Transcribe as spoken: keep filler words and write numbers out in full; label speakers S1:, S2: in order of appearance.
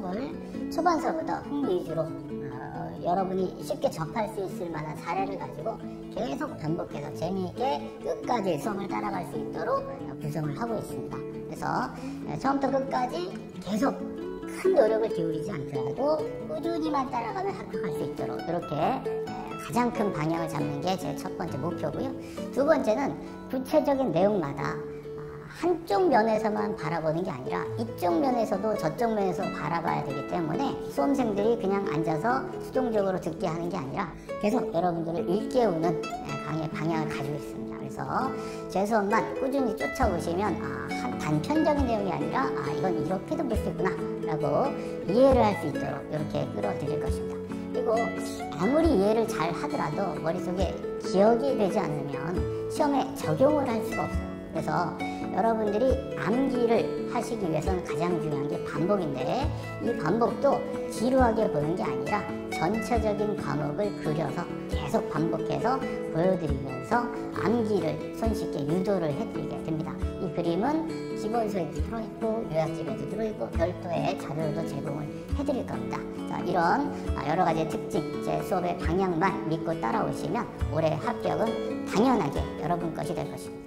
S1: 수업을 초반서부터 흥미 위주로 어, 여러분이 쉽게 접할 수 있을 만한 사례를 가지고 계속 반복해서 재미있게 끝까지 수업을 따라갈 수 있도록 구성을 하고 있습니다. 그래서 처음부터 끝까지 계속 큰 노력을 기울이지 않더라도 꾸준히만 따라가면 합격할 수 있도록 이렇게 가장 큰 방향을 잡는 게 제 첫 번째 목표고요. 두 번째는 구체적인 내용마다 한쪽 면에서만 바라보는 게 아니라 이쪽 면에서도 저쪽 면에서 바라봐야 되기 때문에 수험생들이 그냥 앉아서 수동적으로 듣게 하는 게 아니라 계속 여러분들을 일깨우는 강의 방향을 가지고 있습니다. 그래서 제 수업만 꾸준히 쫓아오시면 아, 한 단편적인 내용이 아니라 아, 이건 이렇게도 볼 수 있구나 라고 이해를 할 수 있도록 이렇게 끌어드릴 것입니다. 그리고 아무리 이해를 잘 하더라도 머릿속에 기억이 되지 않으면 시험에 적용을 할 수가 없어요. 그래서 여러분들이 암기를 하시기 위해서는 가장 중요한 게 반복인데 이 반복도 지루하게 보는 게 아니라 전체적인 과목을 그려서 계속 반복해서 보여드리면서 암기를 손쉽게 유도를 해드리게 됩니다. 이 그림은 기본서에도 들어있고 요약집에도 들어있고 별도의 자료도 제공을 해드릴 겁니다. 자, 이런 여러 가지 특징, 제 수업의 방향만 믿고 따라오시면 올해 합격은 당연하게 여러분 것이 될 것입니다.